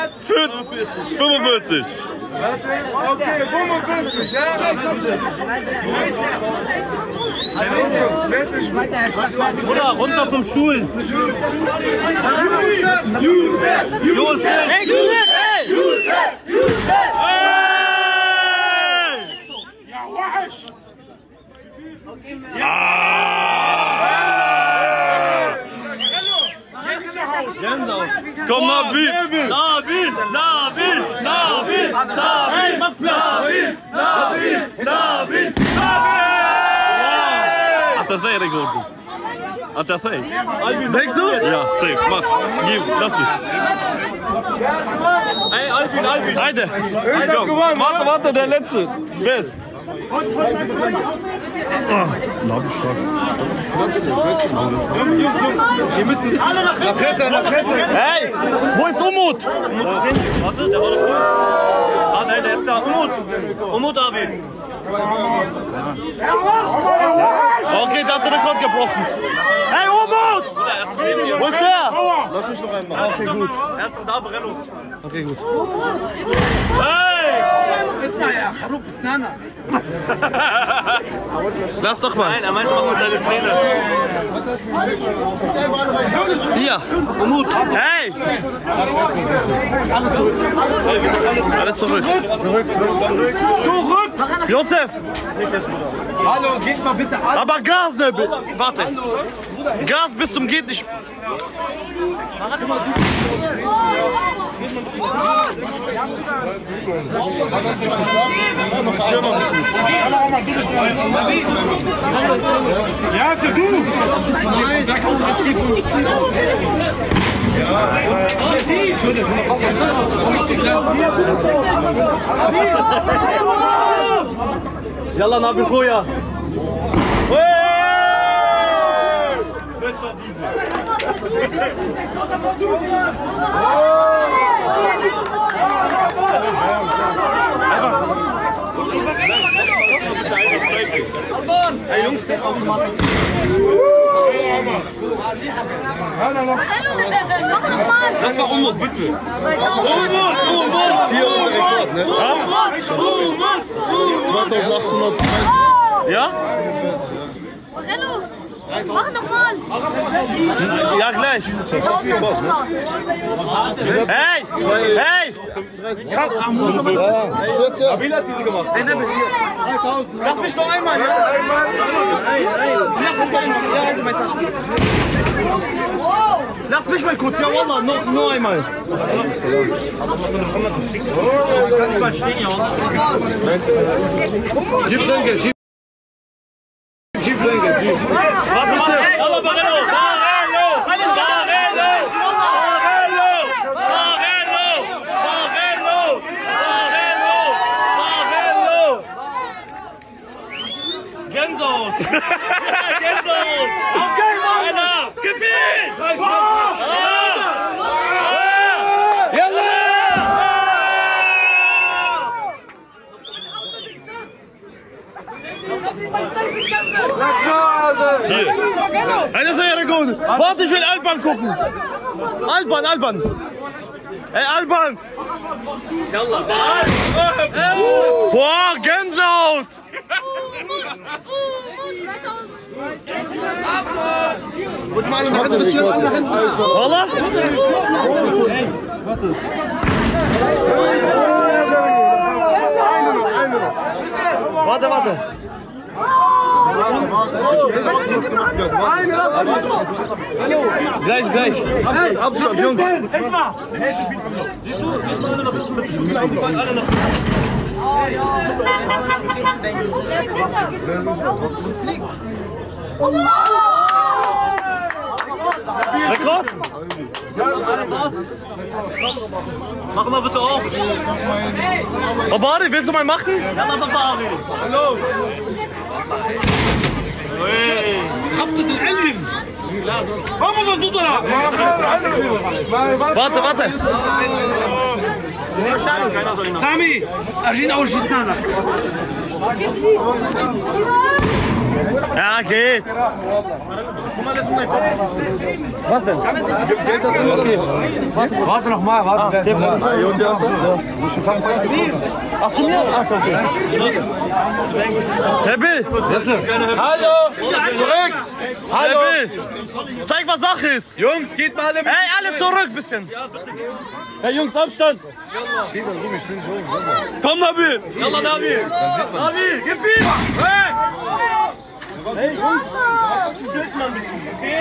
45. Okay, 45, ja? Bruder, runter vom Stuhl. Josef! Hey, Josef! Komm, Nabil! Nabil! Mach Platz! Nabil! Até Rekord. Até denkst du? Ja, safe. Mach. Gib, lass mich. Ey, Albin! Heide! Warte, der letzte. Wer ist? Wir müssen alle nach hinten! Hey! Wo ist Umut? Warte, der war doch gut. Ah, nein, der ist da. Umut, Abi. Okay, der hat den Rekord gebrochen. Hey, Umut! Wo ist der? Lass mich noch einmal. Okay, gut. Er ist doch da, Barello. Okay, gut. Hey! Lass doch mal. Nein, er meinte auch mit seinen Zähnen. Hier. Umut. Hey! Alles zurück. Zurück! Josef! Hallo, geht mal bitte an. Aber Gas, ne? Warte. Gas bis zum geht nicht. Ja, ist gut. Yalla, Nabil Khoya. Hey Jungs, das war Umut, bitte. Umut! 400 Rekord, ne? 2800. Ja? Barello, mach nochmal! Ja, gleich. Hey! Hey! Nabil hat diese gemacht. Lass mich noch einmal, ja? Lass mich mal kurz, ja Wallah, nur einmal. Kann ich mal stehen, ja? Gib Denke, gib Denke, gib. Warte, Yalla, Barello! Gänsehaut! Gänsehaut! Okay, Mann! Alter, gib ihn! Hier. Einer ist ja gut. Warte, ich will Alban gucken. Alban. Ey, Alban. Yalla, Boah, Gänsehaut. Wallah? Warte. Gleich. Abstand, Jungs. Rekord? Mach mal bitte auf. Babari, willst du mal machen? Yalla, Babari. Hallo. Habt ihr den Engel? Warte. Sami, عايزين أول شيء سنانك. Ja, geht. mal das um deinen Kopf. Was denn? Okay. Warte noch mal, warte. Ach, du mir? Ach, okay. Herr Bill! Hallo! Zurück! Hallo! Herr Bill! Zeig, was Sache ist! Jungs, geht mal alle mit. Hey, alle zurück, bisschen! Hey, Jungs, Abstand! Komm, Nabil! Yalla, Nabi! Nabi, gib ihn! Hey! Hey, Jungs! Schütteln mal ein bisschen, okay?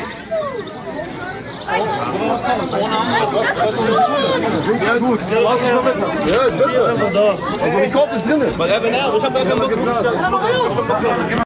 Ja, gut. Ja, ist besser. Also, Rekord ist drin. Ich hab gar keinen Bock.